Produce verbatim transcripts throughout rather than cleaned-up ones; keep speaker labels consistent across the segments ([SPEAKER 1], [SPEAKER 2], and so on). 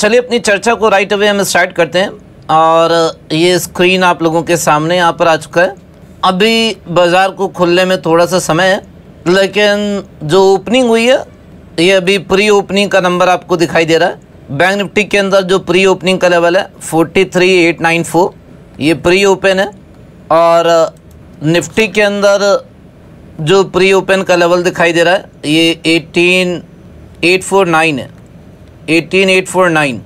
[SPEAKER 1] चलिए अपनी चर्चा को राइट अवे हम स्टार्ट करते हैं। और ये स्क्रीन आप लोगों के सामने यहाँ पर आ चुका है। अभी बाज़ार को खुलने में थोड़ा सा समय है, लेकिन जो ओपनिंग हुई है ये अभी प्री ओपनिंग का नंबर आपको दिखाई दे रहा है। बैंक निफ्टी के अंदर जो प्री ओपनिंग का लेवल है forty three eight nine four, ये प्री ओपन है। और निफ्टी के अंदर जो प्री ओपन का लेवल दिखाई दे रहा है ये एटीन एट फोर नाइन है, एटीन एट फोर नाइन।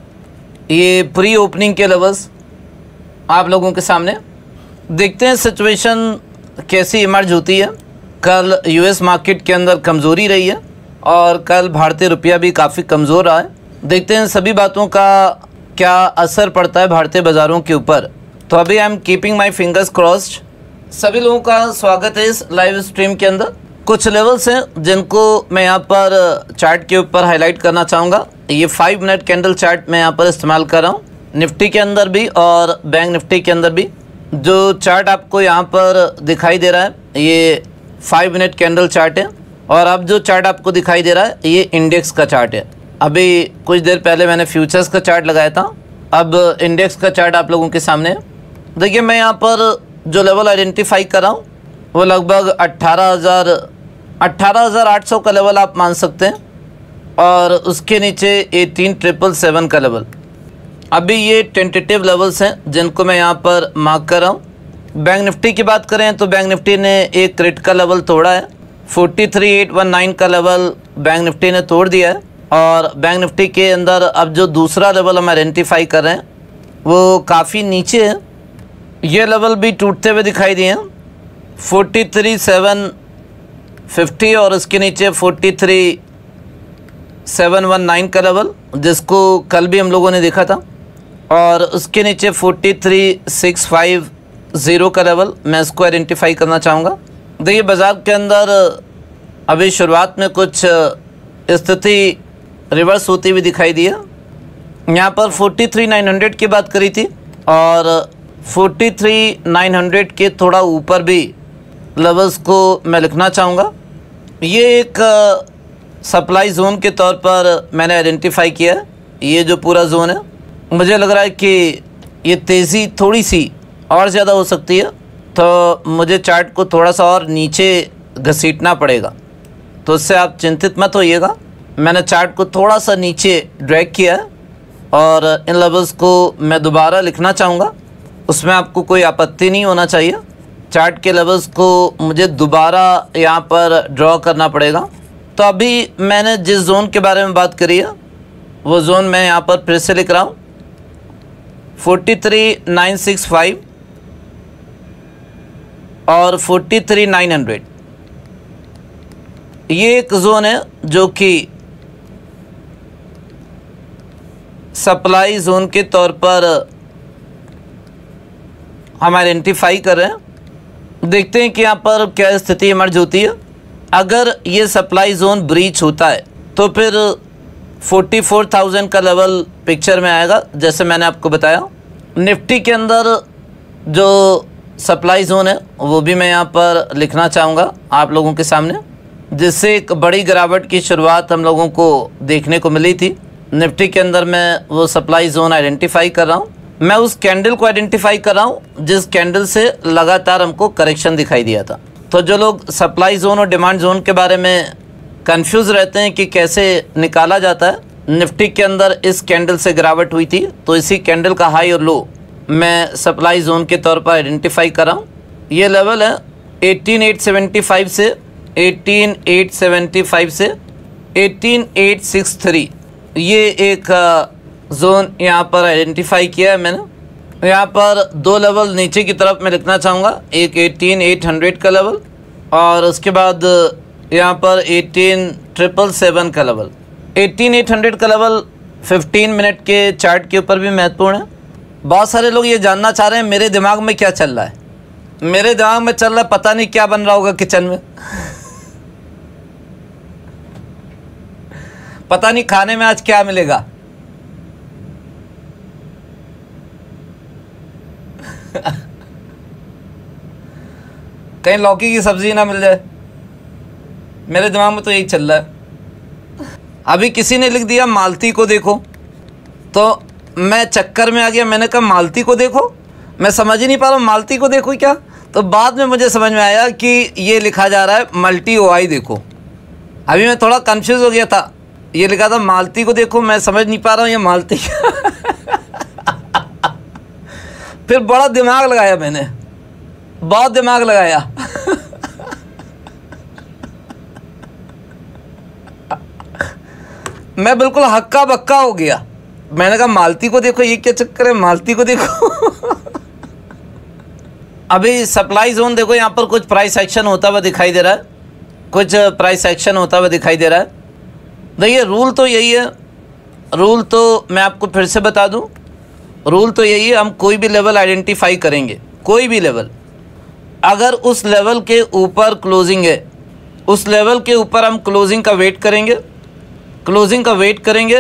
[SPEAKER 1] ये प्री ओपनिंग के लेवल्स आप लोगों के सामने। देखते हैं सिचुएशन कैसी इमर्ज होती है। कल यूएस मार्केट के अंदर कमज़ोरी रही है और कल भारतीय रुपया भी काफ़ी कमज़ोर रहा है। देखते हैं सभी बातों का क्या असर पड़ता है भारतीय बाज़ारों के ऊपर। तो अभी I am keeping my fingers crossed. सभी लोगों का स्वागत है इस लाइव स्ट्रीम के अंदर। कुछ लेवल्स हैं जिनको मैं यहाँ पर चार्ट के ऊपर हाईलाइट करना चाहूँगा। ये फाइव मिनट कैंडल चार्ट मैं यहाँ पर इस्तेमाल कर रहा हूँ, निफ्टी के अंदर भी और बैंक निफ्टी के अंदर भी। जो चार्ट आपको यहाँ पर दिखाई दे रहा है ये फाइव मिनट कैंडल चार्ट है। और अब जो चार्ट आपको दिखाई दे रहा है ये इंडेक्स का चार्ट है। अभी कुछ देर पहले मैंने फ्यूचर्स का चार्ट लगाया था, अब इंडेक्स का चार्ट आप लोगों के सामने है। देखिए मैं यहाँ पर जो लेवल आइडेंटिफाई कर रहा हूँ वो लगभग अट्ठारह हज़ार अट्ठारह हज़ार आठ सौ का लेवल आप मान सकते हैं, और उसके नीचे एटीन ट्रिपल सेवन का लेवल। अभी ये टेंटेटिव लेवल्स हैं जिनको मैं यहाँ पर मार्क कर रहा हूँ। बैंक निफ्टी की बात करें तो बैंक निफ्टी ने एक क्रिटिकल लेवल तोड़ा है, forty three eight one nine का लेवल बैंक निफ्टी ने तोड़ दिया है। और बैंक निफ्टी के अंदर अब जो दूसरा लेवल हम आइडेंटिफाई कर रहे हैं वो काफ़ी नीचे है। ये लेवल भी टूटते हुए दिखाई दिए हैं, फोर्टी थ्री सेवन फिफ्टी और उसके नीचे forty three seven one nine का लेवल, जिसको कल भी हम लोगों ने देखा था। और उसके नीचे forty three six five zero का लेवल, मैं इसको आइडेंटिफाई करना चाहूँगा। देखिए बाज़ार के अंदर अभी शुरुआत में कुछ स्थिति रिवर्स होती हुई दिखाई दी है। यहाँ पर फोर्टी थ्री नाइन हंड्रेड की बात करी थी और फोर्टी थ्री नाइन हंड्रेड के थोड़ा ऊपर भी लेवल्स को मैं लिखना चाहूँगा। ये एक सप्लाई जोन के तौर पर मैंने आइडेंटिफाई किया है। ये जो पूरा जोन है मुझे लग रहा है कि ये तेज़ी थोड़ी सी और ज़्यादा हो सकती है, तो मुझे चार्ट को थोड़ा सा और नीचे घसीटना पड़ेगा। तो उससे आप चिंतित मत होइएगा, मैंने चार्ट को थोड़ा सा नीचे ड्रैग किया है और इन लेवल्स को मैं दोबारा लिखना चाहूँगा। उसमें आपको कोई आपत्ति नहीं होना चाहिए। चार्ट के लेवल्स को मुझे दोबारा यहाँ पर ड्रॉ करना पड़ेगा। तो अभी मैंने जिस जोन के बारे में बात करी है वो जोन मैं यहाँ पर फिर से लिख रहा हूँ, forty three nine six five और फोर्टी थ्री नाइन हंड्रेड। ये एक जोन है जो कि सप्लाई जोन के तौर पर हम आइडेंटिफाई कर रहे हैं। देखते हैं कि यहाँ पर क्या स्थिति इमर्ज होती है। अगर ये सप्लाई जोन ब्रीच होता है तो फिर फोर्टी फोर थाउजेंड का लेवल पिक्चर में आएगा, जैसे मैंने आपको बताया। निफ्टी के अंदर जो सप्लाई जोन है वो भी मैं यहाँ पर लिखना चाहूँगा आप लोगों के सामने, जिससे एक बड़ी गिरावट की शुरुआत हम लोगों को देखने को मिली थी। निफ्टी के अंदर मैं वो सप्लाई जोन आइडेंटिफाई कर रहा हूँ। मैं उस कैंडल को आइडेंटिफाई कर रहा हूँ जिस कैंडल से लगातार हमको करेक्शन दिखाई दिया था। तो जो लोग सप्लाई जोन और डिमांड जोन के बारे में कंफ्यूज रहते हैं कि कैसे निकाला जाता है, निफ्टी के अंदर इस कैंडल से गिरावट हुई थी, तो इसी कैंडल का हाई और लो मैं सप्लाई जोन के तौर पर आइडेंटिफाई कर रहा हूँ। ये लेवल है एटीन एट सेवेंटी फाइव से एटीन एट सेवेंटी फाइव से एटीन एट सिक्स थ्री। ये एक जोन यहाँ पर आइडेंटिफाई किया है मैंने। यहाँ पर दो लेवल नीचे की तरफ मैं लिखना चाहूँगा, एक एटीन एट हंड्रेड का लेवल और उसके बाद यहाँ पर एटीन ट्रिपल सेवन का लेवल। एटीन एट हंड्रेड का लेवल फिफ्टीन मिनट के चार्ट के ऊपर भी महत्वपूर्ण है। बहुत सारे लोग ये जानना चाह रहे हैं मेरे दिमाग में क्या चल रहा है। मेरे दिमाग में चल रहा है पता नहीं क्या बन रहा होगा किचन में पता नहीं खाने में आज क्या मिलेगा कहीं लौकी की सब्जी ना मिल जाए। मेरे दिमाग में तो यही चल रहा है। अभी किसी ने लिख दिया मालती को देखो, तो मैं चक्कर में आ गया, मैंने कहा मालती को देखो, मैं समझ ही नहीं पा रहा हूँ मालती को देखो क्या। तो बाद में मुझे समझ में आया कि ये लिखा जा रहा है मल्टी ओ आई देखो। अभी मैं थोड़ा कंफ्यूज हो गया था, ये लिखा था मालती को देखो, मैं समझ नहीं पा रहा हूँ ये मालती फिर बड़ा दिमाग लगाया मैंने, बहुत दिमाग लगाया मैं बिल्कुल हक्का बक्का हो गया। मैंने कहा मालती को देखो, ये क्या चक्कर है, मालती को देखो अभी सप्लाई जोन देखो, यहाँ पर कुछ प्राइस एक्शन होता हुआ दिखाई दे रहा है, कुछ प्राइस एक्शन होता हुआ दिखाई दे रहा है। देखिए रूल तो यही है, रूल तो मैं आपको फिर से बता दूं, रूल तो यही है, हम कोई भी लेवल आइडेंटिफाई करेंगे, कोई भी लेवल, अगर उस लेवल के ऊपर क्लोजिंग है, उस लेवल के ऊपर हम क्लोजिंग का वेट करेंगे, क्लोजिंग का वेट करेंगे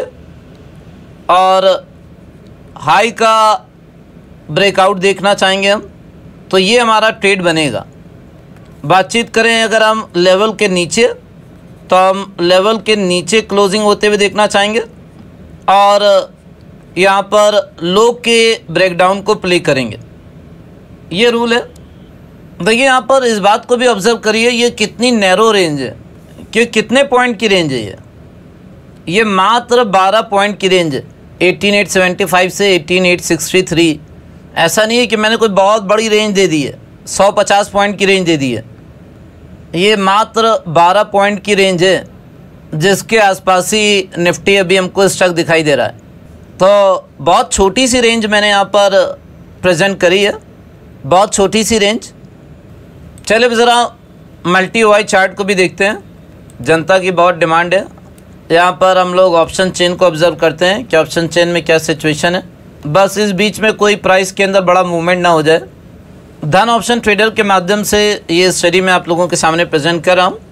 [SPEAKER 1] और हाई का ब्रेकआउट देखना चाहेंगे हम, तो ये हमारा ट्रेड बनेगा। बातचीत करें अगर हम लेवल के नीचे, तो हम लेवल के नीचे क्लोजिंग होते हुए देखना चाहेंगे और यहाँ पर लो के ब्रेकडाउन को प्ले करेंगे, ये रूल है। देखिए यहाँ पर इस बात को भी ऑब्जर्व करिए, ये कितनी नैरो रेंज है, कि कितने पॉइंट की रेंज है ये ये मात्र बारह पॉइंट की रेंज है, अठारह हज़ार आठ सौ पचहत्तर से अठारह हज़ार आठ सौ तिरसठ। ऐसा नहीं है कि मैंने कोई बहुत बड़ी रेंज दे दी है, सौ पचास पॉइंट की रेंज दे दी है, ये मात्र बारह पॉइंट की रेंज है, जिसके आसपास ही निफ्टी अभी हमको स्टक दिखाई दे रहा है। तो बहुत छोटी सी रेंज मैंने यहाँ पर प्रेजेंट करी है, बहुत छोटी सी रेंज। चलिए अब ज़रा मल्टी ओ आई चार्ट को भी देखते हैं, जनता की बहुत डिमांड है। यहाँ पर हम लोग ऑप्शन चेन को ऑब्जर्व करते हैं कि ऑप्शन चेन में क्या सिचुएशन है, बस इस बीच में कोई प्राइस के अंदर बड़ा मूवमेंट ना हो जाए। धन ऑप्शन ट्रेडर के माध्यम से ये स्टडी मैं आप लोगों के सामने प्रेजेंट कर रहा हूँ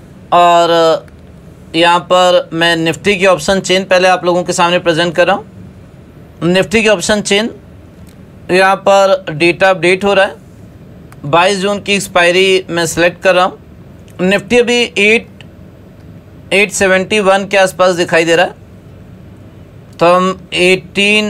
[SPEAKER 1] और यहाँ पर मैं निफ्टी की ऑप्शन चेन पहले आप लोगों के सामने प्रेजेंट कर रहा हूँ। निफ्टी की ऑप्शन चेन यहाँ पर डेटा अपडेट हो रहा है, बाईस जून की एक्सपायरी मैं सेलेक्ट कर रहा हूँ। निफ्टी अभी एट एट सेवेंटी वन के आसपास दिखाई दे रहा है, तो हम एटीन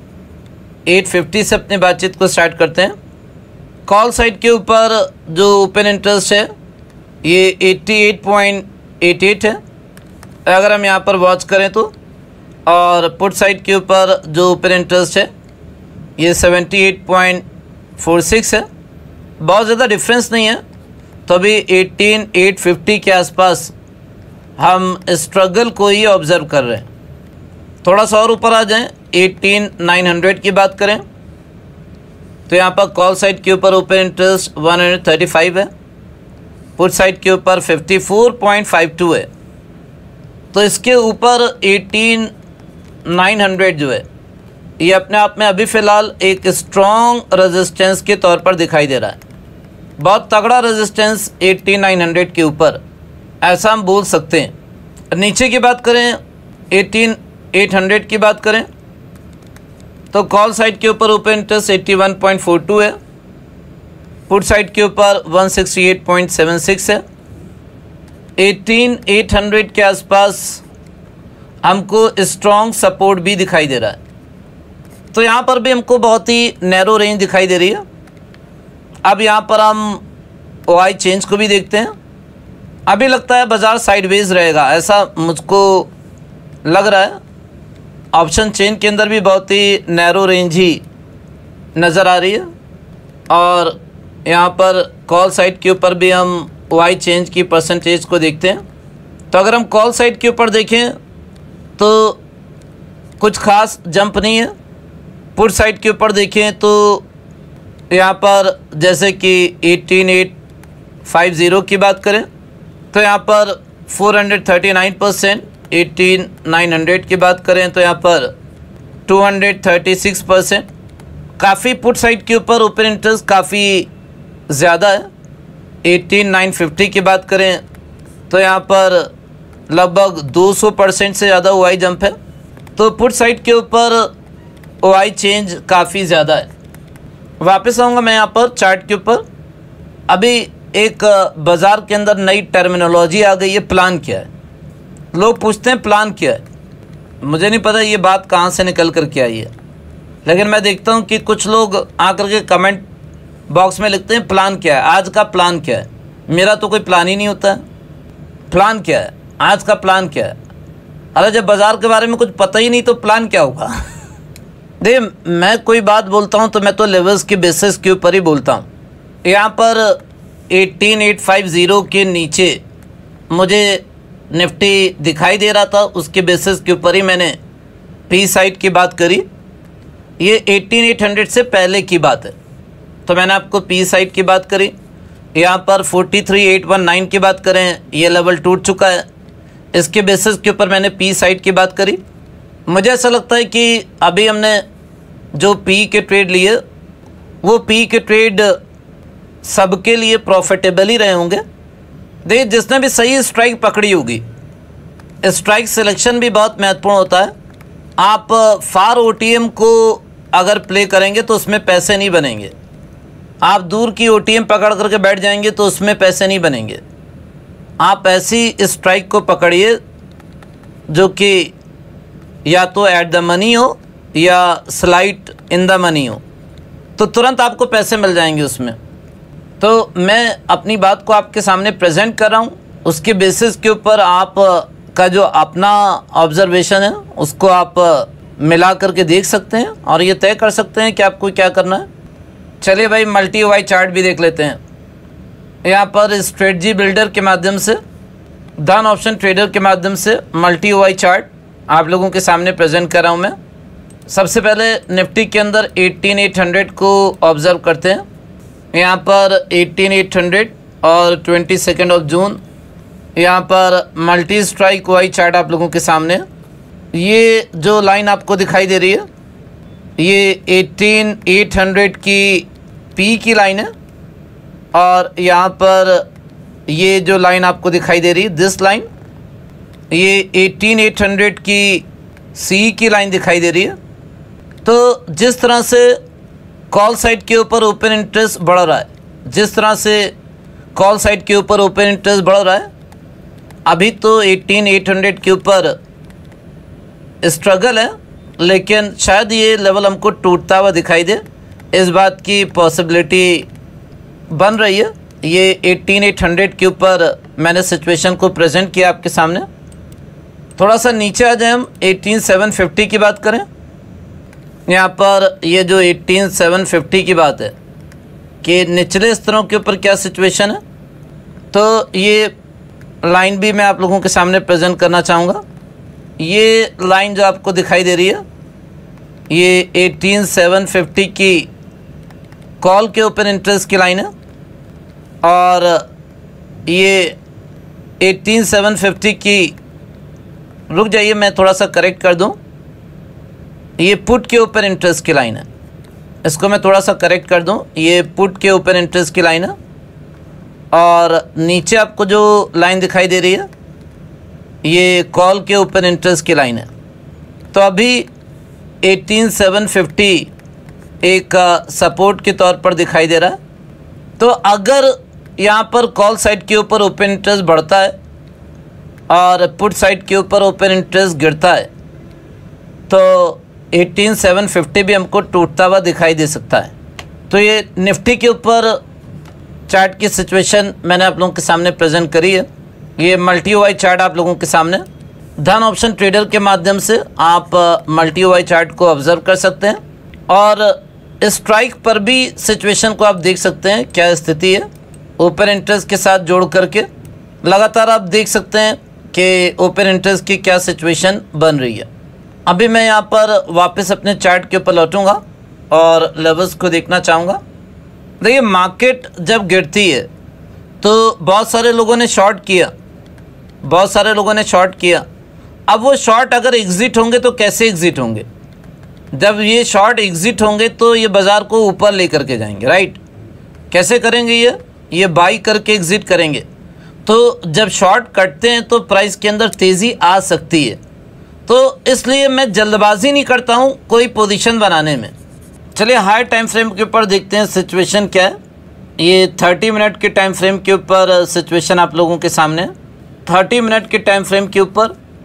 [SPEAKER 1] एट फिफ्टी से अपनी बातचीत को स्टार्ट करते हैं। कॉल साइड के ऊपर जो ओपन इंटरेस्ट है ये अठासी पॉइंट अट्ठासी है, अगर हम यहाँ पर वॉच करें तो, और पुट साइड के ऊपर जो ओपन इंटरेस्ट है ये अठहत्तर पॉइंट फोर सिक्स है, बहुत ज़्यादा डिफरेंस नहीं है। तो अभी अठारह हज़ार आठ सौ पचास के आसपास हम स्ट्रगल को ही ऑब्ज़र्व कर रहे हैं। थोड़ा सा और ऊपर आ जाएं, अठारह हज़ार नौ सौ की बात करें तो यहाँ पर कॉल साइड के ऊपर ओपन इंटरेस्ट एक सौ पैंतीस है, पुट साइड के ऊपर चौवन पॉइंट फाइव टू है, तो इसके ऊपर अठारह हज़ार नौ सौ जो है ये अपने आप में अभी फ़िलहाल एक स्ट्रॉन्ग रेजिस्टेंस के तौर पर दिखाई दे रहा है, बहुत तगड़ा रेजिस्टेंस अठारह हज़ार नौ सौ के ऊपर, ऐसा हम बोल सकते हैं। नीचे की बात करें, अठारह हज़ार आठ सौ की बात करें तो कॉल साइड के ऊपर ओपन इंटरेस्ट इक्यासी पॉइंट फोर टू है, पुट साइड के ऊपर एक सौ अड़सठ पॉइंट सेवन सिक्स है। अठारह हज़ार आठ सौ के आसपास हमको स्ट्रॉन्ग सपोर्ट भी दिखाई दे रहा है, तो यहाँ पर भी हमको बहुत ही नैरो रेंज दिखाई दे रही है। अब यहाँ पर हम ओ आई चेंज को भी देखते हैं, अभी लगता है बाज़ार साइडवेज रहेगा, ऐसा मुझको लग रहा है। ऑप्शन चेन के अंदर भी बहुत ही नैरो रेंज ही नज़र आ रही है, और यहाँ पर कॉल साइड के ऊपर भी हम ओ आई चेंज की परसेंटेज को देखते हैं। तो अगर हम कॉल साइड के ऊपर देखें तो कुछ खास जंप नहीं है, पुट साइड के ऊपर देखें तो यहाँ पर जैसे कि अठारह हज़ार आठ सौ पचास की बात करें तो यहाँ पर चार सौ उनतालीस परसेंट, अठारह हज़ार नौ सौ की बात करें तो यहाँ पर दो सौ छत्तीस परसेंट, काफ़ी पुट साइड के ऊपर ओपन इंटरेस्ट काफ़ी ज़्यादा है। अठारह हज़ार नौ सौ पचास की बात करें तो यहाँ पर लगभग दो सौ परसेंट से ज़्यादा ओ आई जंप है, तो पुट साइड के ऊपर ओ आई चेंज काफ़ी ज़्यादा है। वापस आऊँगा मैं यहाँ पर चार्ट के ऊपर। अभी एक बाज़ार के अंदर नई टर्मिनोलॉजी आ गई है, प्लान क्या है। लोग पूछते हैं प्लान क्या है, मुझे नहीं पता ये बात कहाँ से निकल कर के आई है, लेकिन मैं देखता हूँ कि कुछ लोग आकर के कमेंट बॉक्स में लिखते हैं प्लान क्या है, आज का प्लान क्या है। मेरा तो कोई प्लान ही नहीं होता है। प्लान क्या है, आज का प्लान क्या है? अरे जब बाज़ार के बारे में कुछ पता ही नहीं तो प्लान क्या होगा। देखिए, मैं कोई बात बोलता हूँ तो मैं तो लेवल्स के बेसिस के ऊपर ही बोलता हूँ। यहाँ पर अठारह आठ सौ पचास के नीचे मुझे निफ्टी दिखाई दे रहा था, उसके बेसिस के ऊपर ही मैंने पी साइड की बात करी। ये अठारह आठ सौ से पहले की बात है, तो मैंने आपको पी साइड की बात करी। यहाँ पर तैंतालीस आठ सौ उन्नीस की बात करें, ये लेवल टूट चुका है, इसके बेसिस के ऊपर मैंने पी साइड की बात करी। मुझे ऐसा लगता है कि अभी हमने जो पी के ट्रेड लिए वो पी के ट्रेड सबके लिए प्रॉफिटेबल ही रहे होंगे। देखिए, जिसने भी सही स्ट्राइक पकड़ी होगी, स्ट्राइक सिलेक्शन भी बहुत महत्वपूर्ण होता है। आप फार ओटीएम को अगर प्ले करेंगे तो उसमें पैसे नहीं बनेंगे। आप दूर की ओटीएम पकड़ करके बैठ जाएंगे तो उसमें पैसे नहीं बनेंगे। आप ऐसी स्ट्राइक को पकड़िए जो कि या तो एट द मनी हो या स्लाइट इन द मनी हो, तो तुरंत आपको पैसे मिल जाएंगे उसमें। तो मैं अपनी बात को आपके सामने प्रेजेंट कर रहा हूँ, उसके बेसिस के ऊपर आप का जो अपना ऑब्जर्वेशन है उसको आप मिला करके देख सकते हैं और ये तय कर सकते हैं कि आपको क्या करना है। चलिए भाई, मल्टी वाई चार्ट भी देख लेते हैं। यहाँ पर स्ट्रेटजी बिल्डर के माध्यम से, धन ऑप्शन ट्रेडर के माध्यम से मल्टी वाई चार्ट आप लोगों के सामने प्रेजेंट कर रहा हूँ मैं। सबसे पहले निफ्टी के अंदर अठारह आठ सौ को ऑब्ज़र्व करते हैं। यहाँ पर अठारह आठ सौ और ट्वेंटी सेकेंड ऑफ जून, यहाँ पर मल्टी स्ट्राइक वाई चार्ट आप लोगों के सामने। ये जो लाइन आपको दिखाई दे रही है ये अठारह आठ सौ की पी की लाइन है, और यहाँ पर ये जो लाइन आपको दिखाई दे रही है दिस लाइन, ये अठारह आठ सौ की सी की लाइन दिखाई दे रही है। तो जिस तरह से कॉल साइड के ऊपर ओपन इंटरेस्ट बढ़ रहा है, जिस तरह से कॉल साइड के ऊपर ओपन इंटरेस्ट बढ़ रहा है, अभी तो अठारह आठ सौ के ऊपर स्ट्रगल है, लेकिन शायद ये लेवल हमको टूटता हुआ दिखाई दे, इस बात की पॉसिबिलिटी बन रही है। ये अठारह आठ सौ के ऊपर मैंने सिचुएशन को प्रेजेंट किया आपके सामने। थोड़ा सा नीचे आ जाए, हम अठारह सात सौ पचास की बात करें। यहाँ पर ये जो अठारह सात सौ पचास की बात है कि निचले स्तरों के ऊपर क्या सिचुएशन है, तो ये लाइन भी मैं आप लोगों के सामने प्रेजेंट करना चाहूँगा। ये लाइन जो आपको दिखाई दे रही है ये अठारह सात सौ पचास की कॉल के ओपन इंटरेस्ट की लाइन है, और ये अठारह सात सौ पचास की, रुक जाइए मैं थोड़ा सा करेक्ट कर दूं, ये पुट के ओपन इंटरेस्ट की लाइन है। इसको मैं थोड़ा सा करेक्ट कर दूं, ये पुट के ओपन इंटरेस्ट की लाइन है, और नीचे आपको जो लाइन दिखाई दे रही है ये कॉल के ओपन इंटरेस्ट की लाइन है। तो अभी अठारह सात सौ पचास एक सपोर्ट के तौर पर दिखाई दे रहा है। तो अगर यहाँ पर कॉल साइड के ऊपर ओपन इंटरेस्ट बढ़ता है और पुट साइड के ऊपर ओपन इंटरेस्ट गिरता है, तो अठारह सात सौ पचास भी हमको टूटता हुआ दिखाई दे सकता है। तो ये निफ्टी के ऊपर चार्ट की सिचुएशन मैंने आप लोगों के सामने प्रेजेंट करी है। ये मल्टी वाई चार्ट आप लोगों के सामने, धन ऑप्शन ट्रेडर के माध्यम से आप मल्टी वाई चार्ट को ऑब्जर्व कर सकते हैं, और स्ट्राइक पर भी सिचुएशन को आप देख सकते हैं क्या स्थिति है। ओपन इंटरेस्ट के साथ जोड़ करके लगातार आप देख सकते हैं कि ओपन इंटरेस्ट की क्या सिचुएशन बन रही है। अभी मैं यहाँ पर वापस अपने चार्ट के ऊपर लौटूंगा और लेवल्स को देखना चाहूँगा। देखिए, मार्केट जब गिरती है तो बहुत सारे लोगों ने शॉर्ट किया, बहुत सारे लोगों ने शॉर्ट किया। अब वो शॉर्ट अगर एग्ज़िट होंगे तो कैसे एग्ज़िट होंगे? जब ये शॉर्ट एग्ज़िट होंगे तो ये बाज़ार को ऊपर लेकर के जाएंगे, राइट? कैसे करेंगे? ये ये बाई करके एग्ज़िट करेंगे। तो जब शॉर्ट कटते हैं तो प्राइस के अंदर तेज़ी आ सकती है, तो इसलिए मैं जल्दबाजी नहीं करता हूँ कोई पोजीशन बनाने में। चलिए हाई टाइम फ्रेम के ऊपर देखते हैं सिचुएशन क्या है। ये थर्टी मिनट के टाइम फ्रेम के ऊपर सिचुएशन आप लोगों के सामने। थर्टी मिनट के टाइम फ्रेम के ऊपर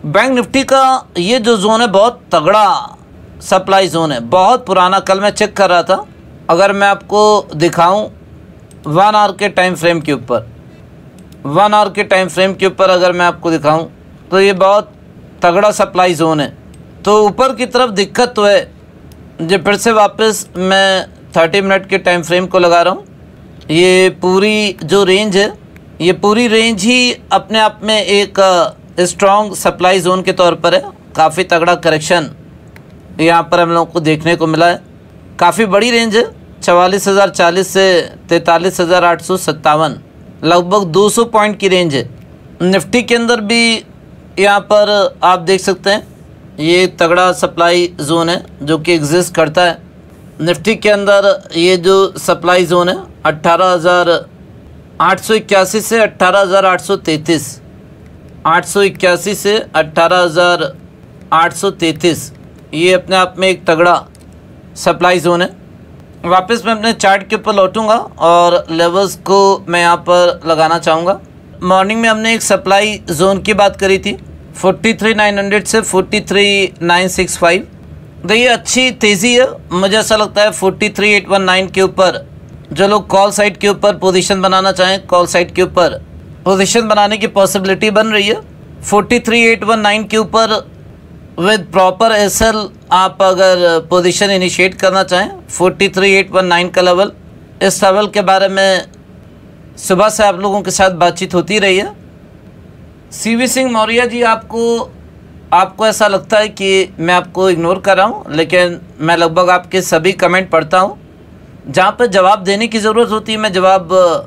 [SPEAKER 1] बैंक निफ्टी का ये जो जोन है बहुत तगड़ा सप्लाई जोन है, बहुत पुराना। कल मैं चेक कर रहा था, अगर मैं आपको दिखाऊं वन आवर के टाइम फ्रेम के ऊपर, वन आवर के टाइम फ्रेम के ऊपर अगर मैं आपको दिखाऊं तो ये बहुत तगड़ा सप्लाई जोन है। तो ऊपर की तरफ दिक्कत तो है। जो फिर से वापस मैं थर्टी मिनट के टाइम फ्रेम को लगा रहा हूँ। ये पूरी जो रेंज है, ये पूरी रेंज ही अपने आप में एक स्ट्रॉन्ग सप्लाई जोन के तौर पर है। काफ़ी तगड़ा करेक्शन यहाँ पर हम लोगों को देखने को मिला है। काफ़ी बड़ी रेंज है, चवालीस हज़ार चालीस से तैंतालीस हज़ार आठ सौ सत्तावन, लगभग दो सौ पॉइंट की रेंज है। निफ्टी के अंदर भी यहाँ पर आप देख सकते हैं ये तगड़ा सप्लाई जोन है जो कि एग्जिस्ट करता है। निफ्टी के अंदर ये जो सप्लाई जोन है अट्ठारह हज़ार आठ सौ इक्यासी से अट्ठारह हज़ार आठ सौ तैंतीस, आठ सौ इक्यासी से अट्ठारह हज़ार आठ सौ तैंतीस, ये अपने आप में एक तगड़ा सप्लाई जोन है। वापस मैं अपने चार्ट के ऊपर लौटूंगा और लेवल्स को मैं यहाँ पर लगाना चाहूँगा। मॉर्निंग में हमने एक सप्लाई जोन की बात करी थी फोर्टी थ्री नाइन हंड्रेड से forty three nine six five. देखिए अच्छी तेज़ी है, मुझे ऐसा लगता है forty three eight one nine के ऊपर जो लोग कॉल साइड के ऊपर पोजीशन बनाना चाहें, कॉल साइड के ऊपर पोजीशन बनाने की पॉसिबिलिटी बन रही है। Forty three eight one nine के ऊपर विद प्रॉपर एसएल आप अगर पोजीशन इनिशिएट करना चाहें, forty three eight one nine का लेवल, इस लेवल के बारे में सुबह से आप लोगों के साथ बातचीत होती रही है। सीवी सिंह मौर्य जी, आपको आपको ऐसा लगता है कि मैं आपको इग्नोर कर रहा हूं, लेकिन मैं लगभग आपके सभी कमेंट पढ़ता हूं। जहां पर जवाब देने की ज़रूरत होती है मैं जवाब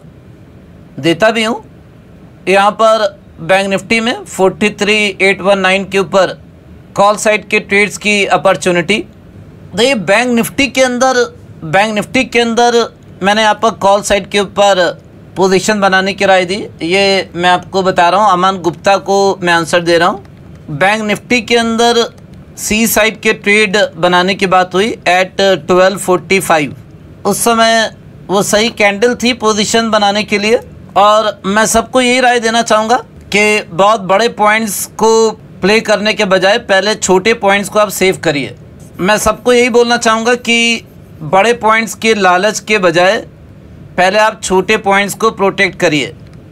[SPEAKER 1] देता भी हूं। यहां पर बैंक निफ्टी में forty three eight one nine के ऊपर कॉल साइड के ट्रेड्स की अपॉर्चुनिटी। देखिए बैंक निफ्टी के अंदर बैंक निफ्टी के अंदर मैंने यहाँ पर कॉल साइड के ऊपर पोजीशन बनाने की राय दी। ये मैं आपको बता रहा हूँ, अमन गुप्ता को मैं आंसर दे रहा हूँ। बैंक निफ्टी के अंदर सी साइड के ट्रेड बनाने की बात हुई एट ट्वेल्व फोर्टी फाइव। उस समय वो सही कैंडल थी पोजीशन बनाने के लिए। और मैं सबको यही राय देना चाहूँगा कि बहुत बड़े पॉइंट्स को प्ले करने के बजाय पहले छोटे पॉइंट्स को आप सेव करिए। मैं सबको यही बोलना चाहूँगा कि बड़े पॉइंट्स के लालच के बजाय पहले आप छोटे पॉइंट्स को प्रोटेक्ट करिए।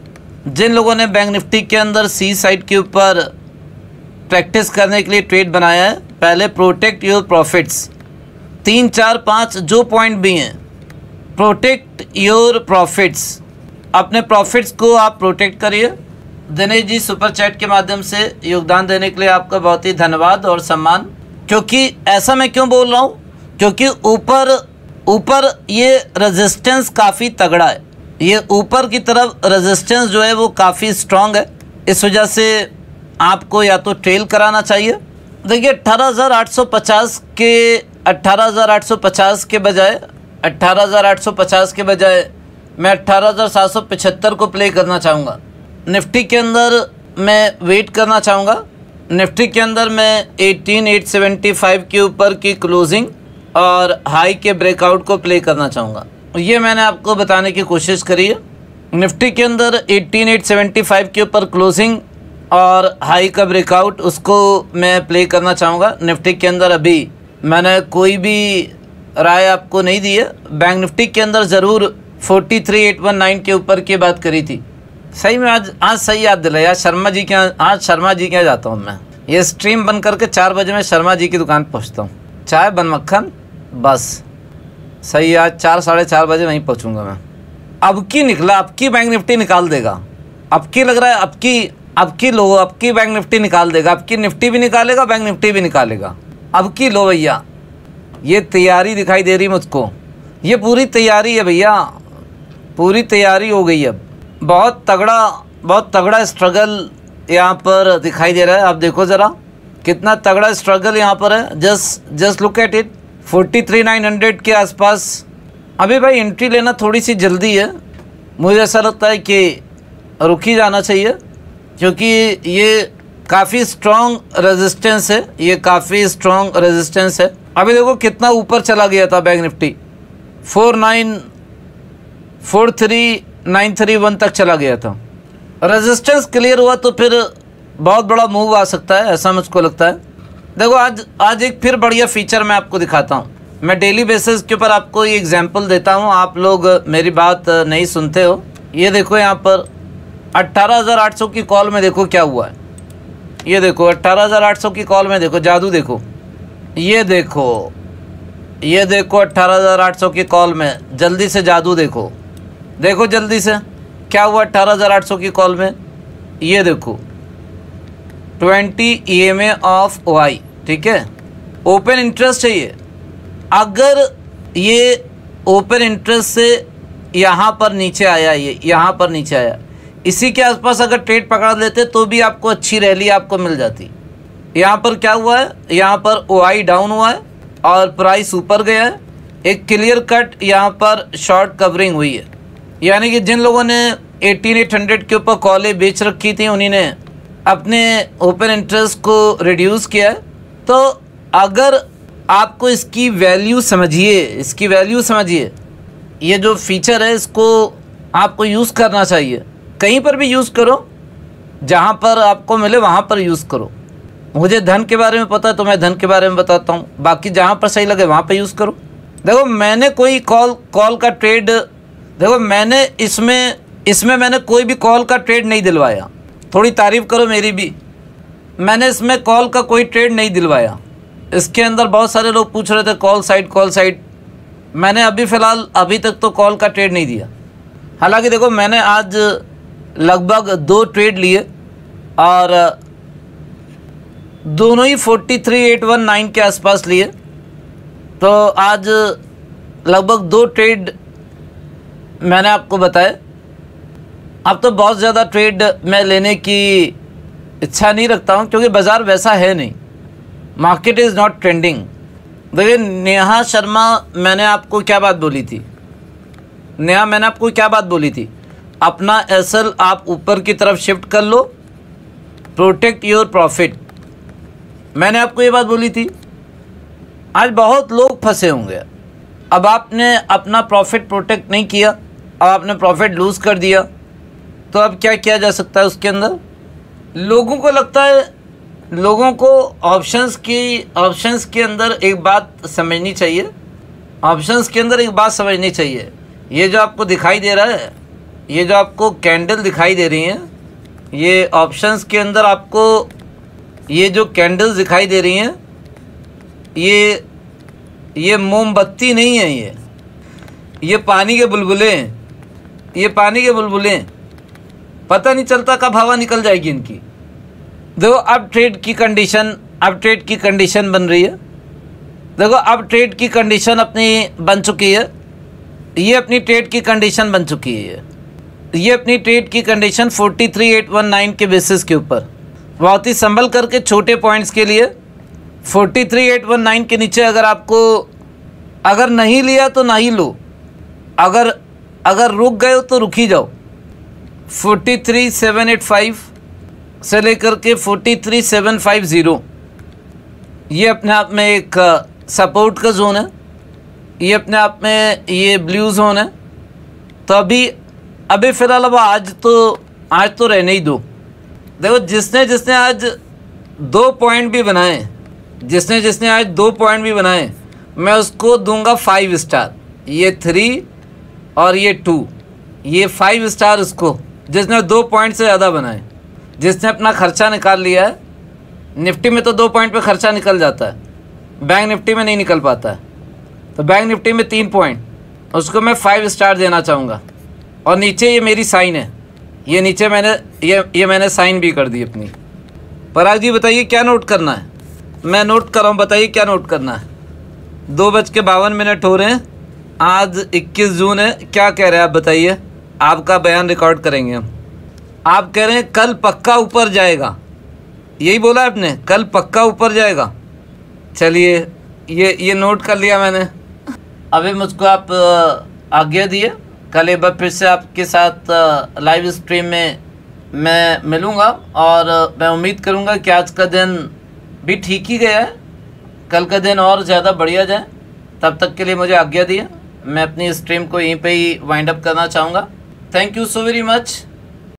[SPEAKER 1] जिन लोगों ने बैंक निफ्टी के अंदर सी साइड के ऊपर प्रैक्टिस करने के लिए ट्रेड बनाया है, पहले प्रोटेक्ट योर प्रॉफिट्स। तीन चार पाँच जो पॉइंट भी हैं, प्रोटेक्ट योर प्रॉफिट्स। अपने प्रॉफिट्स को आप प्रोटेक्ट करिए। दिनेश जी सुपर चैट के माध्यम से योगदान देने के लिए आपका बहुत ही धन्यवाद और सम्मान। क्योंकि ऐसा मैं क्यों बोल रहा हूँ, क्योंकि ऊपर ऊपर ये रेजिस्टेंस काफ़ी तगड़ा है। ये ऊपर की तरफ रेजिस्टेंस जो है वो काफ़ी स्ट्रॉन्ग है। इस वजह से आपको या तो ट्रेल कराना चाहिए। देखिए अट्ठारह हज़ार आठ सौ पचास के अट्ठारह हज़ार आठ सौ पचास के बजाय अट्ठारह हज़ार आठ सौ पचास के बजाय मैं अट्ठारह हज़ार सात सौ पचहत्तर को प्ले करना चाहूँगा। निफ्टी के अंदर मैं वेट करना चाहूँगा। निफ्टी के अंदर मैं अठारह हज़ार आठ सौ पचहत्तर के ऊपर की क्लोजिंग और हाई के ब्रेकआउट को प्ले करना चाहूँगा। ये मैंने आपको बताने की कोशिश करी है। निफ्टी के अंदर अठारह हज़ार आठ सौ पचहत्तर के ऊपर क्लोजिंग और हाई का ब्रेकआउट उसको मैं प्ले करना चाहूँगा। निफ्टी के अंदर अभी मैंने कोई भी राय आपको नहीं दी है। बैंक निफ्टी के अंदर ज़रूर forty three eight one nine के ऊपर की बात करी थी। सही में आज आज सही याद दिलाया। शर्मा जी के आज शर्मा जी के यहाँ जाता हूँ मैं। ये स्ट्रीम बंद करके चार बजे मैं शर्मा जी की दुकान पहुँचता हूँ। चाय बन मक्खन बस सही। आज चार साढ़े चार बजे वहीं पहुँचूँगा मैं। अब की निकला, अब की बैंक निफ्टी निकाल देगा। अब की लग रहा है अब की अब की लो अब की बैंक निफ्टी निकाल देगा। अब की निफ्टी भी निकालेगा, बैंक निफ्टी भी निकालेगा। अब की लो भैया, ये तैयारी दिखाई दे रही मुझको। ये पूरी तैयारी है भैया, पूरी तैयारी हो गई। अब बहुत तगड़ा बहुत तगड़ा स्ट्रगल यहाँ पर दिखाई दे रहा है। आप देखो ज़रा कितना तगड़ा स्ट्रगल यहाँ पर है। Just just look at it. Forty three nine hundred के आसपास अभी भाई एंट्री लेना थोड़ी सी जल्दी है। मुझे ऐसा लगता है कि रुक ही जाना चाहिए, क्योंकि ये काफ़ी स्ट्रॉन्ग रेजिस्टेंस है। ये काफ़ी स्ट्रॉन्ग रेजिस्टेंस है। अभी देखो कितना ऊपर चला गया था bank Nifty, four nine four three nine three one तक चला गया था। रेजिस्टेंस क्लियर हुआ तो फिर बहुत बड़ा मूव आ सकता है, ऐसा मुझको लगता है। देखो आज आज एक फिर बढ़िया फीचर मैं आपको दिखाता हूँ। मैं डेली बेसिस के ऊपर आपको ये एग्जांपल देता हूँ, आप लोग मेरी बात नहीं सुनते हो। ये देखो यहाँ पर अट्ठारह हज़ार आठ सौ की कॉल में देखो क्या हुआ है। ये देखो अट्ठारह हज़ार आठ सौ की कॉल में देखो जादू देखो। ये देखो ये देखो अट्ठारह हज़ार आठ सौ की कॉल में जल्दी से जादू देखो। देखो जल्दी से क्या हुआ अट्ठारह हज़ार आठ सौ की कॉल में। ये देखो twenty E M A of Y, ठीक है, ओपन इंटरेस्ट है ये। अगर ये ओपन इंटरेस्ट से यहाँ पर नीचे आया, ये यहाँ पर नीचे आया, इसी के आसपास अगर ट्रेड पकड़ लेते तो भी आपको अच्छी रैली आपको मिल जाती। यहाँ पर क्या हुआ है, यहाँ पर वाई डाउन हुआ है और प्राइस ऊपर गया है। एक क्लियर कट यहाँ पर शॉर्ट कवरिंग हुई है, यानी कि जिन लोगों ने अठारह हज़ार के ऊपर कॉलें बेच रखी थी उन्हीं ने अपने ओपन इंटरेस्ट को रिड्यूस किया है। तो अगर आपको इसकी वैल्यू समझिए, इसकी वैल्यू समझिए, ये जो फीचर है इसको आपको यूज़ करना चाहिए। कहीं पर भी यूज़ करो, जहाँ पर आपको मिले वहाँ पर यूज़ करो। मुझे धन के बारे में पता है तो मैं धन के बारे में बताता हूँ, बाकी जहाँ पर सही लगे वहाँ पर यूज़ करो। देखो मैंने कोई कॉल कॉल का ट्रेड देखो मैंने इसमें इसमें मैंने कोई भी कॉल का ट्रेड नहीं दिलवाया। थोड़ी तारीफ़ करो मेरी भी। मैंने इसमें कॉल का कोई ट्रेड नहीं दिलवाया। इसके अंदर बहुत सारे लोग पूछ रहे थे कॉल साइड कॉल साइड, मैंने अभी फ़िलहाल अभी तक तो कॉल का ट्रेड नहीं दिया। हालांकि देखो मैंने आज लगभग दो ट्रेड लिए और दोनों ही forty three eight one nine के आसपास लिए। तो आज लगभग दो ट्रेड मैंने आपको बताया। अब तो बहुत ज़्यादा ट्रेड मैं लेने की इच्छा नहीं रखता हूँ क्योंकि बाज़ार वैसा है नहीं, मार्केट इज़ नॉट ट्रेंडिंग। देखिए नेहा शर्मा, मैंने आपको क्या बात बोली थी, नेहा मैंने आपको क्या बात बोली थी, अपना एसएल आप ऊपर की तरफ शिफ्ट कर लो, प्रोटेक्ट योर प्रॉफिट। मैंने आपको ये बात बोली थी। आज बहुत लोग फंसे होंगे। अब आपने अपना प्रॉफिट प्रोटेक्ट नहीं किया, अब आपने प्रॉफिट लूज़ कर दिया, तो अब क्या किया जा सकता है उसके अंदर। लोगों को लगता है, लोगों को ऑप्शंस की ऑप्शंस के अंदर एक बात समझनी चाहिए, ऑप्शंस के अंदर एक बात समझनी चाहिए। ये जो आपको दिखाई दे रहा है, ये जो आपको कैंडल दिखाई दे रही हैं, ये ऑप्शंस के अंदर आपको ये जो कैंडल्स दिखाई दे रही हैं, ये ये मोमबत्ती नहीं है, ये ये पानी के बुलबुले हैं, ये पानी के बुलबुले हैं। पता नहीं चलता कब हवा निकल जाएगी इनकी। देखो अब ट्रेड की कंडीशन अब ट्रेड की कंडीशन बन रही है। देखो अब ट्रेड की कंडीशन अपनी बन चुकी है। ये अपनी ट्रेड की कंडीशन बन चुकी है। ये अपनी ट्रेड की condition forty three eight one nine के बेसिस के ऊपर बहुत ही संभल करके छोटे पॉइंट्स के लिए forty three eight one nine के नीचे अगर आपको अगर नहीं लिया तो नहीं लो, अगर अगर रुक गए हो तो रुक ही जाओ। Forty three seven eight five से लेकर के forty three seven five zero ये अपने आप में एक सपोर्ट का जोन है, ये अपने आप में ये ब्लू जोन है। तो अभी अभी फ़िलहाल अब आज तो आज तो रहने ही दो। देखो जिसने जिसने आज दो पॉइंट भी बनाए जिसने जिसने आज दो पॉइंट भी बनाए मैं उसको दूंगा फाइव स्टार। ये थ्री और ये टू, ये फाइव स्टार उसको जिसने दो पॉइंट से ज़्यादा बनाए, जिसने अपना खर्चा निकाल लिया है। निफ्टी में तो दो पॉइंट पे खर्चा निकल जाता है, बैंक निफ्टी में नहीं निकल पाता है। तो बैंक निफ्टी में तीन पॉइंट, उसको मैं फाइव स्टार देना चाहूँगा। और नीचे ये मेरी साइन है, ये नीचे मैंने ये ये मैंने साइन भी कर दी अपनी। पराग जी बताइए क्या नोट करना है। मैं नोट कर रहा हूँ, बताइए क्या नोट करना है। दो बज के बावन मिनट हो रहे हैं, आज इक्कीस जून है। क्या कह रहे हैं आप बताइए, आपका बयान रिकॉर्ड करेंगे हम। आप कह रहे हैं कल पक्का ऊपर जाएगा, यही बोला आपने, कल पक्का ऊपर जाएगा। चलिए ये ये नोट कर लिया मैंने। अभी मुझको आप आज्ञा दिए, कल एक बार फिर से आपके साथ लाइव स्ट्रीम में मैं मिलूँगा और मैं उम्मीद करूँगा कि आज का दिन भी ठीक ही गया है, कल का दिन और ज़्यादा बढ़िया जाए। तब तक के लिए मुझे आज्ञा दिए, मैं अपनी स्ट्रीम को यहीं पे ही वाइंड अप करना चाहूँगा। Thank you so very much.